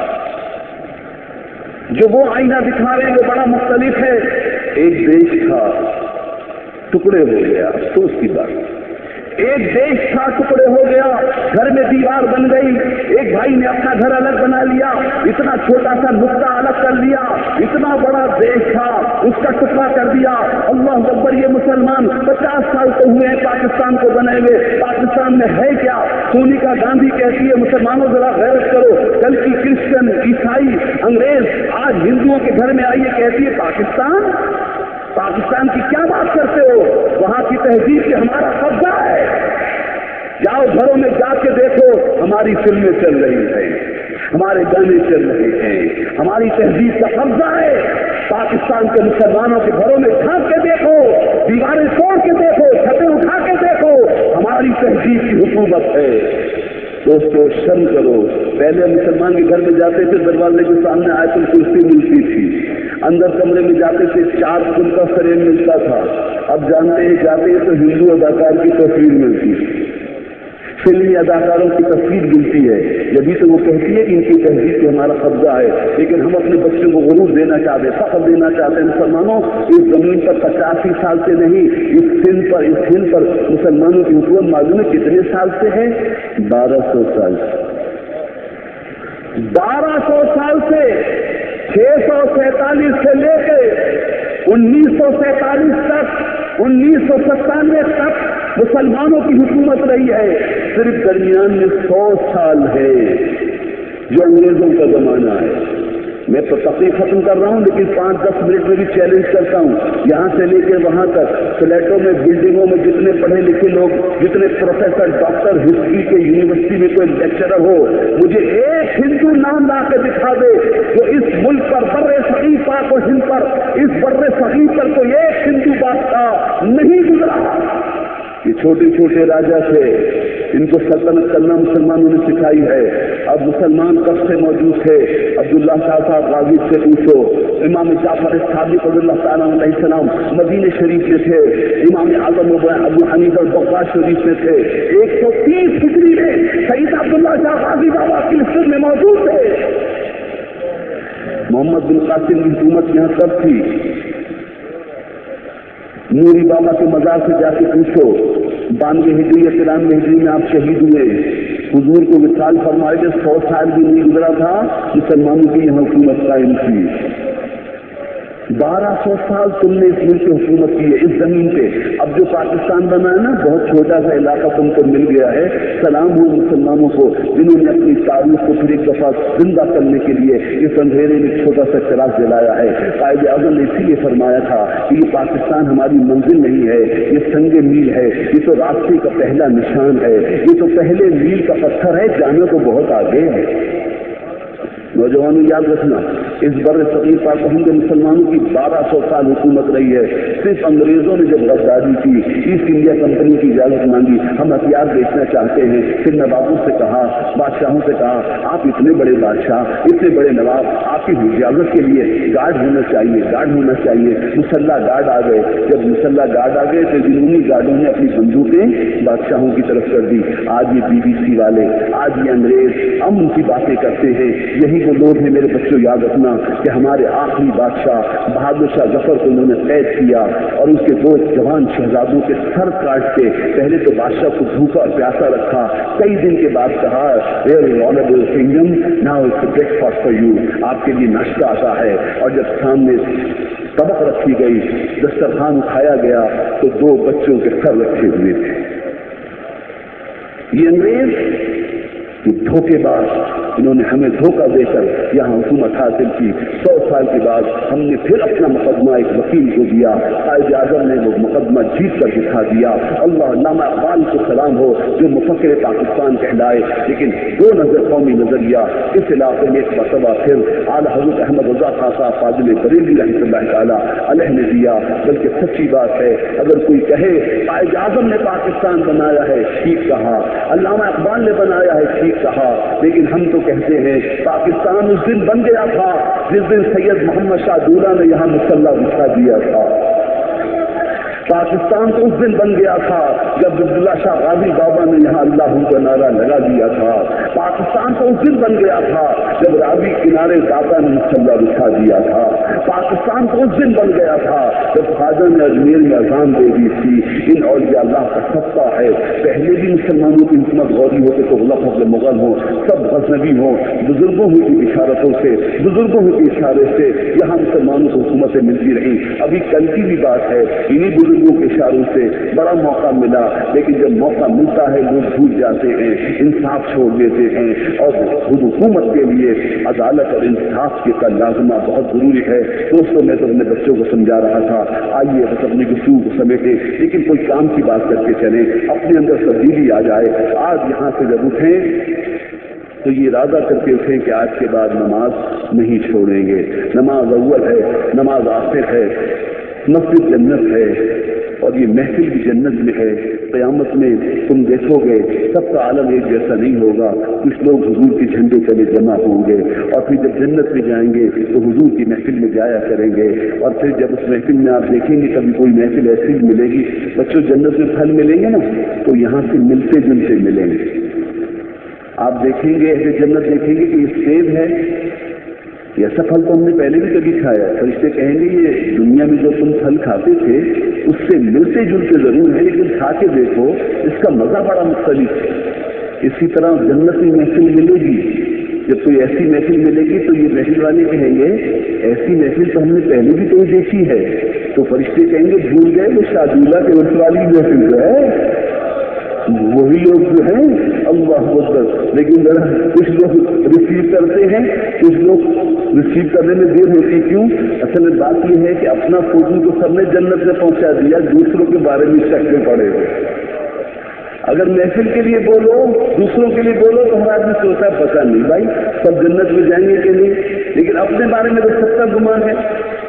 जो वो आईना दिखा रहे हैं वो बड़ा मुख्तलिफ है। एक देश था, टुकड़े हो गया, अफसोस की बात। एक देश था, टुकड़े हो गया, घर में दीवार बन गई, एक भाई ने अपना घर अलग बना लिया, इतना छोटा सा नुक्ता अलग कर लिया, इतना बड़ा देश था उसका टुकड़ा कर दिया। अल्लाह अकबर, ये मुसलमान 50 साल तो हुए हैं पाकिस्तान को बने हुए, पाकिस्तान में है क्या? सोनिका गांधी कहती है मुसलमानों जरा गैरत करो, कल की क्रिश्चियन, ईसाई, अंग्रेज आज हिंदुओं के घर में आइए कहती है पाकिस्तान की क्या बात करते हो? वहां की तहजीब से हमारा कब्जा है। जाओ घरों में जाके देखो, हमारी फिल्में चल रही हैं, हमारे गाने चल रहे हैं, हमारी तहजीब का कब्जा है। पाकिस्तान के मुसलमानों के घरों में झांक के देखो, दीवारें तोड़ के देखो, छतें उठा के देखो, हमारी तहजीब की हुकूमत है। दोस्तों शर्म करो। पहले मुसलमान के घर में जाते थे, दरवाजे के सामने आयतुल कुर्सी मिलती थी, अंदर कमरे में जाते थे 4 फुल का फ्रेम मिलता था। अब जानते हैं जाते हैं तो हिंदू अदाकार की तस्वीर मिलती है, फिल्मी अदाकारों की तस्वीर मिलती है। यदि तो वो कहती है कि इनकी तहजीब से हमारा कब्जा है, लेकिन हम अपने बच्चों को गुरूर देना चाहते हैं, फख्र देना चाहते हैं। मुसलमानों, इस जमीन पर 85 साल से नहीं, इस हिंद पर मुसलमानों की हुकूमत मालूम है कितने साल से है? 1200 साल से। 1200 साल से 647 से लेकर 1947 तक, 1997 तक मुसलमानों की हुकूमत रही है। सिर्फ दरमियान में 100 साल है जो अंग्रेजों का जमाना है। मैं तो तकलीफ खत्म कर रहा हूं, लेकिन 5-10 मिनट में भी चैलेंज करता हूं। यहां से लेकर वहां तक फ्लैटों में, बिल्डिंगों में जितने पढ़े लिखे लोग, जितने प्रोफेसर, डॉक्टर, हिस्ट्री के यूनिवर्सिटी में कोई लेक्चरर हो, मुझे एक हिंदू नाम ला के दिखा दे जो इस मुल्क पर, बर्रे सगीर पाक और हिंद पर, इस बर्रे सगीर पर कोई एक हिंदू बादशाह नहीं गुजरा। ये छोटे छोटे राजा थे, इनको सल्तनत करना मुसलमानों ने सिखाई है। अब मुसलमान कब से मौजूद थे? अब्दुल्ला शाह साहब गाजिब से पूछो, इमाम जाफर सादिक अलैहिस्सलाम मदीने शरीफ में थे, इमाम आजम अबू हनीफा बगदाद शरीफ में थे, 130 हिजरी में सईद अब्दुल्ला शाह गाजी बाबा की मस्जिद में मौजूद थे। मोहम्मद बिन कासिम की हुकूमत यहाँ कब थी? नूरी बाबा के मजार से जाके पूछो, 92 हिजरी या 93 हिजरी में आप शहीद हुए, हुजूर को विशाल फरमाए कि 100 साल भी नहीं गुजरा था मुसलमानों की यहाँ हुकूमत कायम थी। 1200 साल तुमने इस मुल्क की हुकूमत की है इस जमीन पे। अब जो पाकिस्तान बना है ना, बहुत छोटा सा इलाका तुमको मिल गया है। सलाम हो मुसलमानों को जिन्होंने अपनी तारीख को फिर एक दफा जिंदा करने के लिए इस अंधेरे में छोटा सा चिराग जलाया है। कायदे आज़म ने इसीलिए फरमाया था कि ये पाकिस्तान हमारी मंजिल नहीं है, ये संगे मील है, ये तो रास्ते का पहला निशान है, ये तो पहले मील का पत्थर है, जाने को बहुत आगे है। नौजवानों याद रखना, इस बर्रे सगीर पाक हिंद मुसलमानों की 1200 साल हुकूमत रही है। सिर्फ अंग्रेजों ने जब गद्दारी की, ईस्ट इंडिया कंपनी की इजाजत मांगी, हम हथियार बेचना चाहते हैं, फिर नवाबों से कहा, बादशाहों से कहा, आप इतने बड़े बादशाह, इतने बड़े नवाब, आपकी इजाजत के लिए गार्ड होना चाहिए, गार्ड होना चाहिए। मुसल्ला गार्ड आ गए। जब मुसल्ला गार्ड आ गए तो जिन्होंने गार्डों ने अपनी बंदूकें बादशाहों की तरफ कर दी। आज ये BBC वाले, आज ये अंग्रेज, हम उनकी बातें करते हैं, यही وہ لوگ ہیں میرے بچوں یاد رکھنا کہ ہمارے آخری بادشاہ بہادر شاہ ظفر کو انہوں نے قید کیا اور اس کے 2 جوان شہزادوں کے سر کاٹ کے پہلے تو بادشاہ کو بھوکا اور پیاسا رکھا، کئی دن کے بعد کہا now it's breakfast for you, آپ کے لیے ناشتہ آتا ہے، اور جب سامنے طبق رکھی گئی، دسترخوان اٹھایا گیا تو 2 بچوں کے سر رکھے ہوئے تھے۔ یہ انگریز یہ دھوکے باز، انہوں نے ہمیں دھوکہ دے کر یہاں حکومت حاصل کی۔ 100 سال کے بعد ہم نے پھر اپنا مقدمہ ایک وکیل کو دیا، قائد اعظم نے وہ مقدمہ جیت کر دکھا دیا۔ اللہ علامہ اقبال کو سلام ہو جو مفکر پاکستان کہلائے، لیکن 2 نظر قومی نظریہ اس علاقے میں ایک مرتبہ پھر اعلیٰ حضرت احمد رضا خان صاحب فاضل بریلوی رحمۃ اللہ تعالیٰ علیہ نے دیا۔ بلکہ سچی بات ہے، اگر کوئی کہے قائد اعظم نے پاکستان بنایا ہے، ٹھیک کہا، علامہ اقبال نے بنایا ہے، ٹھیک کہا، لیکن ہم تو کہتے ہیں پاکستان اس دن بن گیا تھا جس دن سید محمد شاہ دولہ نے یہاں مسلح بچھا دیا تھا۔ پاکستان تو اس دن بن گیا تھا جب عبداللہ شاہ غازی بابا نے یہاں اللہ کا نعرہ لگا دیا تھا۔ پاکستان تو اس دن بن گیا تھا جب راوی کنارے داتا نے مسلح بچھا دیا تھا۔ پاکستان تو اس دن بن گیا تھا جب خواجہ نے اجمیر میں اذان دے دی تھی۔ ان اولیاء اللہ کا سبقہ ہے، پہلے بھی مسلمانوں کی حکومت غوری ہوتے تو غلط ہو مغل ہوں، سب غزنوی ہوں، بزرگوں کی اشارتوں سے، بزرگوں کے اشارے سے یہاں مسلمانوں کو حکومتیں ملتی رہی۔ ابھی کل کی بھی بات ہے، انہیں بزرگوں کے اشاروں سے بڑا موقع ملا، لیکن جب موقع ملتا ہے لوگ بھول جاتے ہیں، انصاف چھوڑ دیتے ہیں، اور خود حکومت کے لیے عدالت اور انصاف کا لازمہ بہت ضروری ہے۔ دوستوں میں تو اپنے بچوں کو سمجھا رہا تھا، آئیے بس اپنی گفتگو کو سمیٹے، لیکن کوئی کام کی بات کر کے چلیں، اپنے اندر تبدیلی آ جائے۔ آج یہاں سے جب اٹھیں تو یہ ارادہ کر کے اٹھیں کہ آج کے بعد نماز نہیں چھوڑیں گے۔ نماز اول ہے، نماز آخر ہے، مسجد جنت ہے، اور یہ محفل بھی جنت میں ہے۔ قیامت میں تم دیکھو گے سب کا عالم ایک جیسا نہیں ہوگا، کچھ لوگ حضور کے جھنڈے تلے جمع ہوں گے، اور پھر جب جنت میں جائیں گے تو حضور کی محفل میں جایا کریں گے، اور پھر جب اس محفل میں آپ دیکھیں گے کبھی کوئی محفل ایسی ملے گی، بچوں جنت میں پھل ملیں گے نا تو یہاں سے ملتے جلتے ملیں گے۔ آپ دیکھیں گے ایسے جنت دیکھیں گے کہ یہ سیب ہے، ایسا پھل تو ہم نے پہلے بھی کبھی کھایا، فرشتے کہیں گے یہ دنیا میں جو تم پھل کھاتے تھے اس سے ملتے جلتے ضرور ہے، لیکن کھا کے دیکھو اس کا مزہ بڑا مختلف ہے۔ اسی طرح جنت میں محفل ملے گی، جب کوئی ایسی محفل ملے گی تو یہ محفل والے کہیں گے ایسی محفل تو ہم نے پہلے بھی کوئی دیکھی ہے، تو فرشتے کہیں گے بھول گئے وہ شاہ دولہ کے ورث والی محفل جو ہے وہی لوگ جو ہیں اللہ اکبر۔ لیکن ذرا کچھ لوگ ریسیو کرتے ہیں، کچھ لوگ ریسیو کرنے میں دیر ہوتی، کیوں؟ اصل میں بات یہ ہے کہ اپنا فوجی تو سب نے جنت میں پہنچا دیا، دوسروں کے بارے میں شک میں پڑے ہوئے۔ اگر محفل کے لیے بولو، دوسروں کے لیے بولو تو ہر آدمی سوچتا ہے پتہ نہیں بھائی سب جنت میں جائیں گے کہ نہیں، لیکن اپنے بارے میں تو سب کا گمان ہے،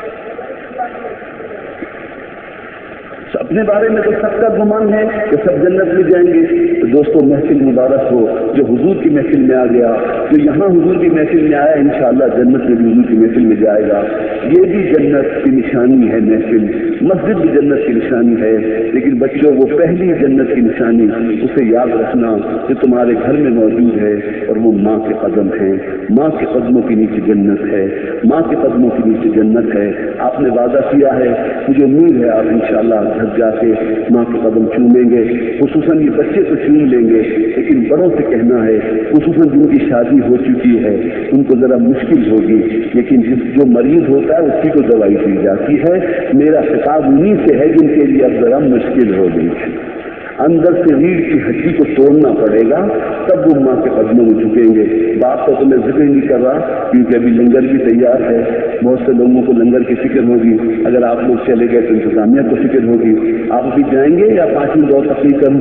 اپنے بارے میں تو سب کا گمان ہے کہ سب جنت میں جائیں گے۔ تو دوستوں محفل مبارک ہو جو حضور کی محفل میں آ گیا، جو یہاں حضور کی محفل میں آیا انشاءاللہ جنت میں بھی حضور کی محفل میں جائے گا۔ یہ بھی جنت کی نشانی ہے محفل، مسجد بھی جنت کی نشانی ہے، لیکن بچوں وہ پہلی جنت کی نشانی اسے یاد رکھنا کہ تمہارے گھر میں موجود ہے، اور وہ ماں کے قدم ہے، ماں کے قدموں کے نیچے جنت ہے، ماں کے قدموں کے نیچے جنت ہے۔ آپ نے وعدہ کیا ہے، مجھے امید ہے آپ انشاءاللہ گھر جا کے ماں کے قدم چومیں گے، خصوصاً یہ بچے تو چوم لیں گے، لیکن بڑوں سے کہنا ہے خصوصاً جن کی شادی ہو چکی ہے ان کو ذرا مشکل ہوگی، لیکن جو مریض ہوتا ہے اسی کو دوائی دی جاتی ہے۔ میرا خطاب انہیں سے ہے جن کے لیے اب ذرا مشکل ہوگی، اندر سے ریڑھ کی ہڈی کو توڑنا پڑے گا تب وہ ماں کے قدموں میں جھکیں گے۔ باپ کا تو میں ذکر نہیں کر رہا کیونکہ ابھی لنگر بھی تیار ہے، بہت سے لوگوں کو لنگر کی فکر ہوگی، اگر آپ لوگ چلے گئے تو انتظامیہ کو فکر ہوگی۔ آپ ابھی جائیں گے یا 5ویں دور تقریر کروں؟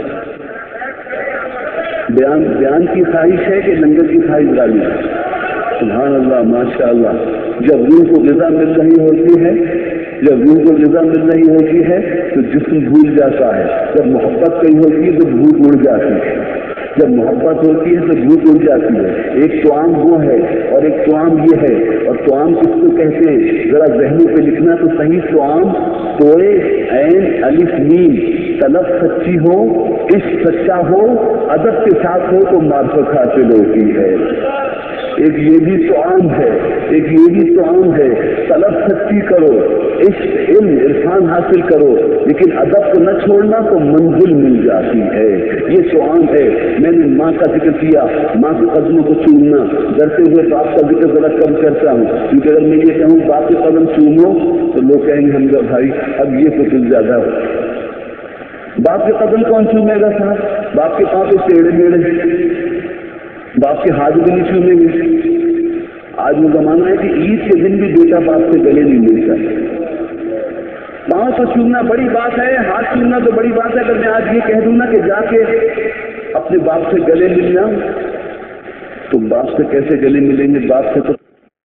بیان کی خواہش ہے کہ لنگر کی خواہش ڈالی؟ سبحان اللہ، ماشاء اللہ۔ جب روح کو غذا مل رہی ہوتی ہے، جب روح کو غذا مل رہی ہوتی ہے تو جسم بھول جاتا ہے، جب محبت کہیں ہوتی ہے تو بھوک اڑ جاتی ہے، جب محبت ہوتی ہے تو بھوک اڑ جاتی ہے۔ ایک توام وہ ہے اور ایک توام یہ ہے، اور توام کس کو کہتے ہیں ذرا ذہنوں پہ لکھنا تو صحیح۔ توام توڑے عین الف میم، طلب سچی ہو، عشق سچا ہو، ادب کے ساتھ ہو تو معرفت حاصل ہوتی ہے۔ ایک یہ بھی تو عام ہے، ایک یہ بھی تو عام ہے، طلب سچی کرو، عشق علم عرفان حاصل کرو، لیکن ادب کو نہ چھوڑنا تو منزل مل جاتی ہے، یہ تو عام ہے۔ میں نے ماں کا ذکر کیا، ماں کے قدموں کو چومنا، ڈرتے ہوئے باپ کا ذکر ذرا کم کرتا ہوں، کیونکہ اگر میں یہ کہوں باپ کے قدم چومو تو لوگ کہیں گے حمزہ بھائی اب یہ تو کچھ زیادہ ہو۔ باپ کے قدم کون چومے گا صاحب؟ باپ کے پاؤں پہ ٹیڑھے میڑھے، باپ کے ہاتھ بھی نہیں چومیں گے۔ آج وہ زمانہ ہے کہ عید کے دن بھی بیٹا باپ سے گلے نہیں ملتا۔ پاؤں تو چومنا بڑی بات ہے، ہاتھ چومنا تو بڑی بات ہے، اگر میں آج یہ کہہ دوں نا کہ جا کے اپنے باپ سے گلے ملنا، تو باپ سے کیسے گلے ملیں گے؟ باپ سے تو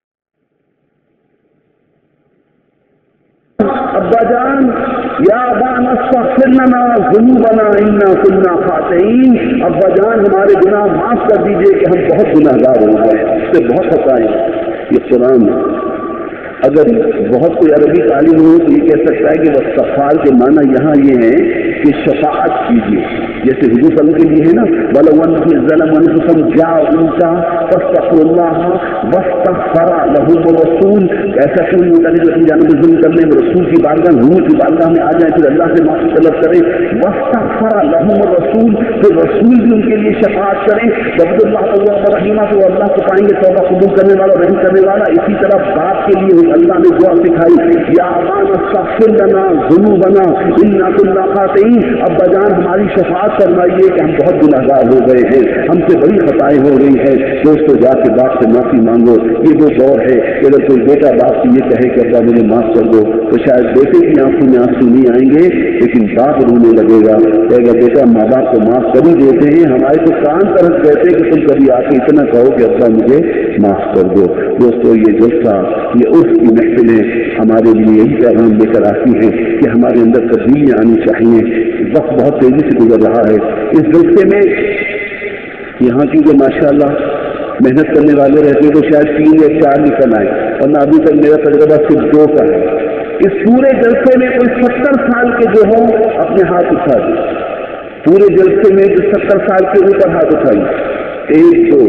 ابا جان یا ابانا استغفر لنا ذنوبنا انا كنا خاطئین، ابا جان ہمارے گناہ معاف کر دیجئے کہ ہم بہت گناہ گار ہو گئے، اس سے بہت خطائیں۔ یہ قرآن اگر بہت کوئی عربی تعلیم ہو تو یہ کہہ سکتا ہے کہ استغفار کے معنی یہاں یہ ہے کہ شفاعت کیجیے، جیسے حضور صلی اللہ علیہ وسلم کے لیے ہے نا وَلَوْ أَنَّهُمْ ظَلَمُوا أَنفُسَهُمْ جَاءُوكَ فَاسْتَغْفِرُوا اللَّهَ وَاسْتَغْفَرَ لَهُمُ الرَّسُولُ، ایسا کیوں نہیں ہوتا کہ جو اپنی جانب ظلم کرنے میں رسول کی بارگاہ حضور کی بارگاہ میں آ جائیں، پھر اللہ سے معافی طلب کریں، وَاسْتَغْفَرَ لَهُمُ الرَّسُولُ، پھر رسول بھی ان کے لیے شفاعت کریں، وَعَبْدُ اللَّهَ تَوَّابًا رَحِيمًا، تو اللہ کو پائیں گے توبہ قبول کرنے والا رحم کرنے والا۔ اسی طرح باپ کے لیے اللہ نے دعا سکھائی یا ابانا استغفر لنا ذنوبنا انا كنا خاطئین، ابا جان ہماری شفاعت فرمائیے کہ ہم بہت گناہگار ہو گئے ہیں، ہم سے بڑی خطائیں ہو رہی ہیں۔ دوستو جا کے باپ سے معافی مانگو۔ یہ وہ دور ہے کہ اگر کوئی بیٹا باپ سے یہ کہے کہ ابا مجھے معاف کر دو تو شاید بیٹے کی آنکھوں میں آنسو نہیں آئیں گے، لیکن باپ رونے لگے گا، کہے گا بیٹا ماں باپ کو معاف کر ہی دیتے ہیں، ہمارے تو کان طرف کہتے ہیں کہ تم کبھی آ کے اتنا کہو کہ ابا مجھے معاف کر دو۔ دوستو یہ جلسہ یہ عرف کی محفلیں ہمارے لیے یہی پیغام لے کر آتی ہیں کہ ہمارے اندر تبدیلیاں آنی چاہیے۔ وقت بہت تیزی سے گزر رہا ہے۔ اس جلسے میں یہاں کی جو ماشاءاللہ محنت کرنے والے رہتے تو شاید 3 یا 4 نکل آئے، ورنہ ابھی تک میرا تجربہ صرف 2 کا ہے۔ اس پورے جلسے میں کوئی 70 سال کے جو ہوں اپنے ہاتھ اٹھا دیں، پورے جلسے میں جو 70 سال کے اوپر ہاتھ اٹھائیے، 1 2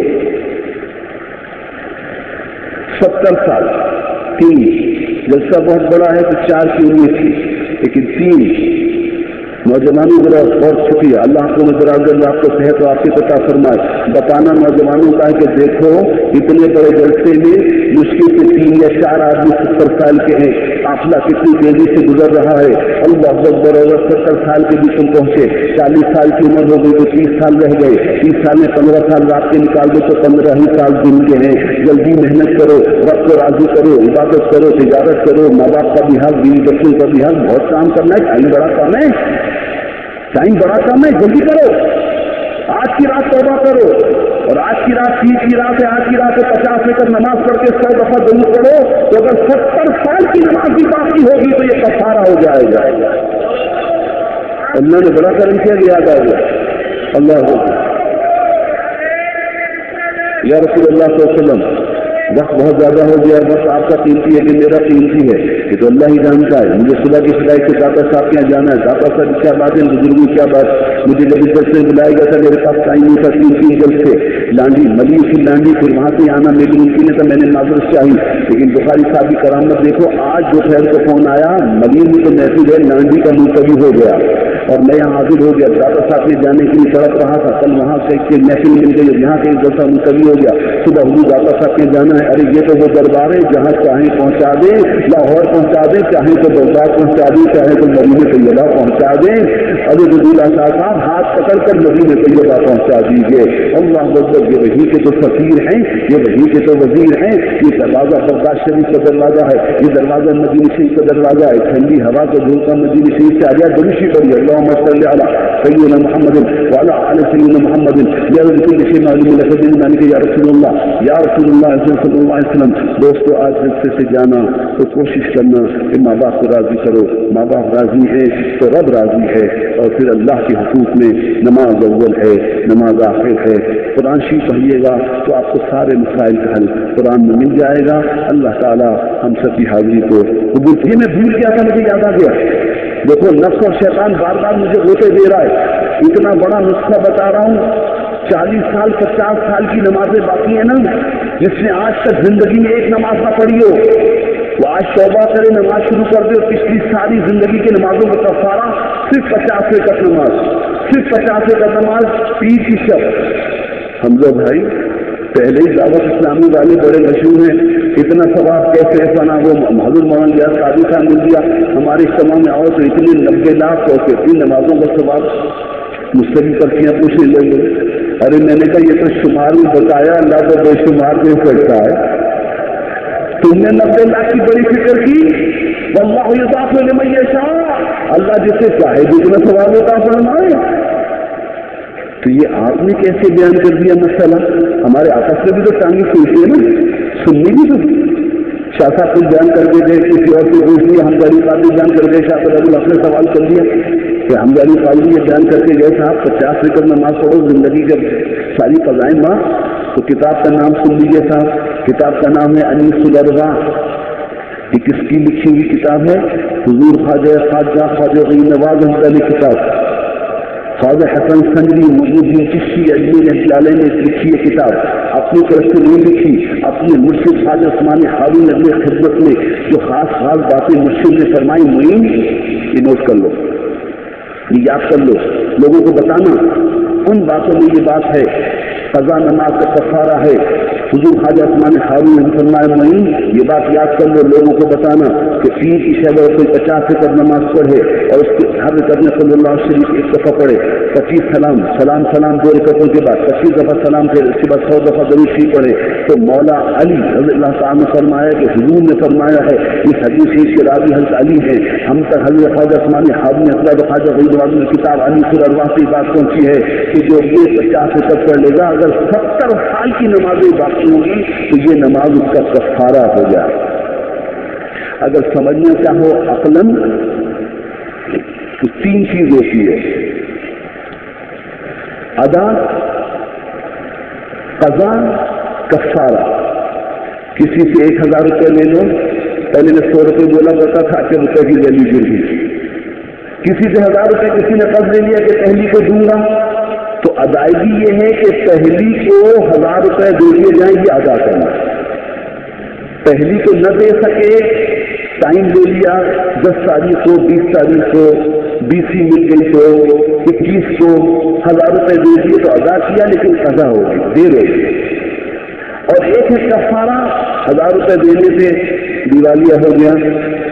70 سال 3، جلسہ بہت بڑا ہے تو 4 کی امید تھی لیکن 3۔ نوجوانوں ذرا بہت شکریہ، اللہ آپ کو نظر اللہ آپ کو صحت و عافیت عطا فرمائے۔ بتانا نوجوانوں کا ہے کہ دیکھو اتنے بڑے جلسے میں مشکل سے 3 یا 4 آدمی 70 سال کے ہیں، قافلہ کتنی تیزی سے گزر رہا ہے۔ اللہ اکبر، اگر 70 سال کے بھی تم پہنچے، 40 سال کی عمر ہو گئی تو 30 سال رہ گئے، 30 سال میں 15 سال رات کے نکال دو تو 15 ہی سال دن کے ہیں۔ جلدی محنت کرو، رب کو راضی کرو، عبادت کرو، تجارت کرو، ماں باپ کا بھی حق، بیوی بچوں کا بھی حق، بہت کام کرنا ہے، ٹائم بڑا کام ہے، ٹائم بڑا کام ہے، جلدی کرو۔ آج کی رات توبہ کرو، اور آج کی رات 30 کی رات ہے، آج کی رات 50 لے کر نماز پڑھ کے 100 دفعہ درود پڑھو، تو اگر 70 سال کی نماز بھی باقی ہوگی تو یہ کفارہ ہو جائے گا۔ اللہ نے بڑا کرم کیا، یاد آ گیا۔ اللہ یا رسول اللہ صلی اللہ علیہ وسلم، وقت بہت زیادہ ہو گیا، بس آپ کا قیمتی ہے کہ میرا قیمتی ہے، یہ تو اللہ ہی جانتا ہے۔ مجھے صبح کی فلائی سے داتا صاحب کے یہاں جانا ہے، داتا صاحب کیا بات ہے، بزرگوں کیا بات، مجھے جب اس سے بلایا گیا تھا میرے پاس ٹائم نہیں تھا، 3 جلد سے لانڈی ملی پھر لانڈی، پھر وہاں سے آنا میری ممکن ہے تو میں نے معذرت چاہی، لیکن بخاری صاحب کی کرامت دیکھو، آج دوپہر کو فون آیا ملی میں تو محفوظ ہے، لانڈی کا ملتوی ہو گیا اور میں یہاں حاضر ہو گیا۔ دادا صاحب نے جانے کے لیے تڑپ رہا تھا، کل وہاں سے محفل مل گئی، یہاں سے جلسہ ملتوی ہو گیا، صبح حضور دادا صاحب نے جانا ہے۔ ارے یہ تو وہ دربار ہے جہاں چاہیں پہنچا دیں، لاہور پہنچا دیں، چاہیں تو بغداد پہنچا دیں، چاہیں تو مدینہ طیبہ پہنچا دیں۔ ابھی رضی اللہ صاحب ہاتھ پکڑ کر مدینہ طیبہ پہنچا دیجیے۔ اللہ اکبر، یہ وہی کے تو سفیر ہیں، یہ وہی کے تو وزیر ہیں۔ یہ دروازہ بغداد شریف کا دروازہ ہے، یہ دروازہ مدینہ شریف کا دروازہ ہے۔ ٹھنڈی ہوا کا جھونکا مدینہ شریف سے آ گیا، دروشی پڑھی اللہم صلی علی سیدنا محمد وعلی آل سیدنا محمد یا رسول شیء معلوم لك یا رسول اللہ یا رسول اللہ صلی اللہ علیہ وسلم۔ دوستو آج جلسے سے جانا تو کوشش کرنا کہ ماں باپ کو راضی کرو، ماں باپ راضی ہیں تو رب راضی ہے، اور پھر اللہ کے حقوق میں نماز اول ہے، نماز آخر ہے۔ قرآن شریف پڑھیے گا تو آپ کو سارے مسائل کا حل قرآن میں مل جائے گا۔ اللہ تعالیٰ ہم سب کی حاضری کو قبول کیے۔ میں بھول گیا تھا، مجھے یاد آ گیا، دیکھو نفس اور شیطان بار بار مجھے غوطے دے رہا ہے، اتنا بڑا نسخہ بتا رہا ہوں، 40 سال 50 سال کی نمازیں باقی ہیں نا، جس نے آج تک زندگی میں ایک نماز نہ پڑھی ہو وہ آج توبہ کرے، نماز شروع کر دے، اور پچھلی ساری زندگی کی نمازوں کا کفارہ صرف 50 رکعت نماز، صرف 50 رکعت نماز عید کی شب۔ حمزہ بھائی پہلے ہی دعوت اسلامی والے بڑے مشہور ہیں، اتنا ثواب کیسے فنا وہ حضرت مولانا غیاث قادری صاحب مل دیا ہمارے اجتماع میں آؤ تو اتنی 90 لاکھ پہنچے، اتنی نمازوں کا ثواب مجھ سے بھی پرچیاں پوچھنے لگے۔ ارے میں نے کہا یہ تو شمار میں بتایا، اللہ تو بے شمار دے سکتا ہے، تم نے 90 لاکھ کی بڑی فکر کی۔ واللہ یضاعف لمن یشاء، اللہ جسے چاہے جتنا ثواب عطا فرمائے۔ تو یہ آپ نے کیسے بیان کر دیا مسئلہ؟ ہمارے آپس میں بھی تو ٹانگیں کھلتی ہے نا، سننی بھی تو شاہ صاحب کچھ بیان کر کے گئے، کسی اور سے پوچھ لیا، حمزہ قادری بیان کر گئے، شاہ صاحب ابو نے سوال کر دیا کہ حمزہ قادری یہ بیان کر کے گئے صاحب 50 رکعت نماز پڑھو زندگی کے ساری قضائیں معاف۔ تو کتاب کا نام سن لیجیے صاحب، کتاب کا نام ہے انیس الارواح۔ یہ کس کی لکھی ہوئی کتاب ہے؟ حضور خواجہ غیر نواز احمد علی کتاب، خواجہ حسن سنجری محمودی چشتی اجمیر رحمۃ اللہ علیہ نے لکھی ہے کتاب، اپنی طرف سے نہیں لکھی، اپنے مرشد خواجہ عثمان ہارون اپنے خدمت میں جو خاص باتیں مرشد نے فرمائی معین، یہ نوٹ کر لو، یہ یاد کر لو، لوگوں کو بتانا ان باتوں میں یہ بات ہے۔ قضا نماز کا کفارہ ہے، حضور خواجہ عثمان ہارون نے فرمایا معین، یہ بات یاد کر لو، لوگوں کو بتانا کہ پیر کی شب کوئی 50 رکعت نماز پڑھے اور اس کے ہر رکعت میں صلی اللہ علیہ وسلم ایک دفعہ پڑھے، 25 سلام 2 رکعتوں کے بعد 25 دفعہ سلام پھر اس کے بعد 100 دفعہ درود شریف پڑھے، تو مولا علی رضی اللہ تعالیٰ نے فرمایا کہ حضور نے فرمایا ہے، اس حدیث کے راوی حضرت علی ہیں، ہم تک حضرت خواجہ عثمان ہارون حضرت خواجہ غیر نواز کی کتاب انیس الارواح سے بات پہنچی ہے کہ جو یہ 50 رکعت پڑھ لے گا، اگر 70 سال کی نمازیں باقی ہوں گی تو یہ نماز اس کا کفارہ ہو جائے۔ اگر سمجھنا چاہو عقلاً تو 3 چیز ہوتی ہے، ادا، قضا، کفارہ۔ کسی سے 1000 روپے لے لو، پہلے میں 100 روپے بولا کرتا تھا کہ روپے کی ویلیو گر گئی، کسی سے 1000 روپے کسی نے قرض لے لیا کہ پہلی کو دوں گا، تو ادائیگی یہ ہے کہ پہلی کو 1000 روپے دے دیے جائیں، یہ ادا کرنا۔ پہلی کو نہ دے سکے، ٹائم لے لیا، 10 تاریخ کو 20 تاریخ کو 20 ہی مل گئی تو 21 کو 1000 روپے دے دیے تو ادا کیا، لیکن قضا ہوگی، دیر ہوگی۔ اور ایک ہے کفارہ، 1000 روپے دینے سے دیوالیہ ہو گیا،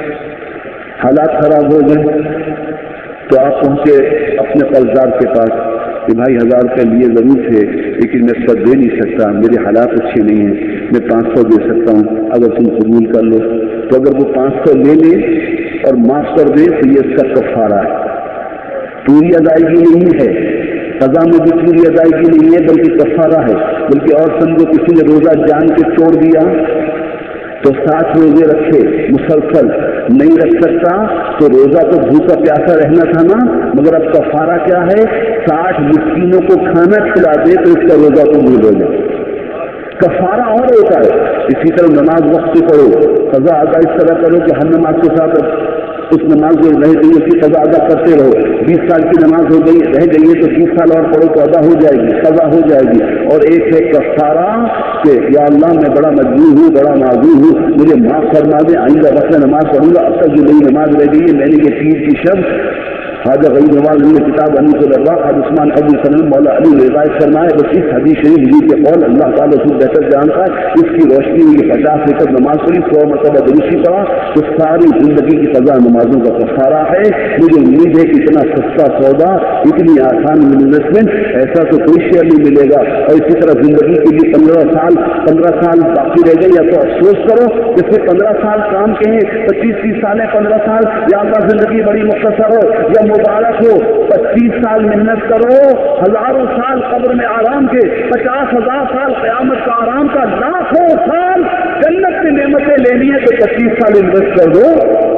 حالات خراب ہو گئے، تو آپ پہنچے اپنے قرضدار کے پاس کہ بھائی 1000 روپے لیے ضرور تھے لیکن میں اس پر دے نہیں سکتا، میرے حالات اچھے نہیں ہیں، میں 500 دے سکتا ہوں، اگر تم قبول کر لو۔ تو اگر وہ 500 لے لے اور معاف کر دے تو یہ اس کا کفارہ ہے، پوری ادائیگی نہیں ہے، قضا میں بھی پوری ادائیگی نہیں ہے بلکہ کفارہ ہے۔ بلکہ اور سمجھو کسی نے روزہ جان کے چھوڑ دیا تو 60 روزے رکھے مسلسل، نہیں رکھ سکتا تو روزہ تو بھوکا پیاسا رہنا تھا نا، مگر اب کفارہ کیا ہے؟ 60 مسکینوں کو کھانا کھلا دے تو اس کا روزہ تو بھول ہو جائے، کفارہ اور ہوتا ہے۔ اسی طرح نماز وقت سے پڑھو، قضا ادا اس طرح کرو کہ ہر نماز کے ساتھ اس نماز جو رہ گئی اس کی قضا ادا کرتے رہو۔ 20 سال کی نماز ہو گئی رہ گئی ہے تو 20 سال اور پڑھو تو ادا ہو جائے گی، قضا ہو جائے گی۔ اور ایک ہے کفارہ کہ یا اللہ میں بڑا مجبور ہوں، بڑا معذور ہوں، مجھے معاف فرما دے، آئندہ وقت میں نماز پڑھوں گا، اب تک جو نئی نماز رہ گئی ہے میں نے یہ پیر کی شب خواجہ غیر نواز نے کتاب انیس الارواح خواجہ عثمان ابو سلم مولا علی نے روایت فرمایا، بس اس حدیث شریف حضور کے قول اللہ تعالیٰ خود بہتر جانتا ہے، اس کی روشنی میں 50 رکعت نماز پڑھی، 100 مرتبہ درود پڑھا تو ساری زندگی کی قضا نمازوں کا کفارہ ہے۔ مجھے امید ہے کہ اتنا سستا سودا، اتنی آسان انویسٹمنٹ ایسا تو کوئی شیئر نہیں ملے گا۔ اور اسی طرح زندگی کے لیے 15 سال باقی رہ گئے، یا تو افسوس کرو جس میں 15 سال کام کے ہیں، 25-30 سال ہے، 15 سال یا اللہ زندگی بڑی مختصر ہو، یا مبارک ہو 25 سال محنت کرو، ہزاروں سال قبر میں آرام کے، 50,000 سال قیامت کا آرام کا، لاکھوں سال جنت کی نعمتیں لینی ہے تو 25 سال انویسٹ کر دو۔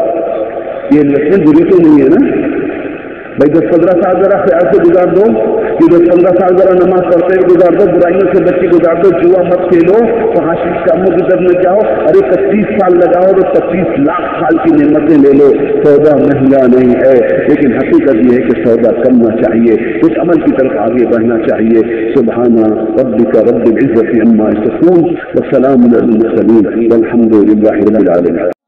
یہ انویسٹمنٹ بری تو نہیں ہے نا بھائی، 10-15 سال ذرا خیال سے گزار دو، کہ 15 سال ذرا نماز پڑھتے ہوئے گزار دو، برائیوں سے بچے گزار دو، جوا مت کھیلو، فحاشی کاموں کی طرف نہ جاؤ، ارے 25 سال لگاؤ تو 25 لاکھ سال کی نعمتیں لے لو، سودا مہنگا نہیں ہے، لیکن حقیقت یہ ہے کہ سودا کرنا چاہیے، کچھ عمل کی طرف آگے بڑھنا چاہیے۔ سبحان ربک رب العزت عما یصفون وسلام علی المرسلین والحمد للہ رب العالمین۔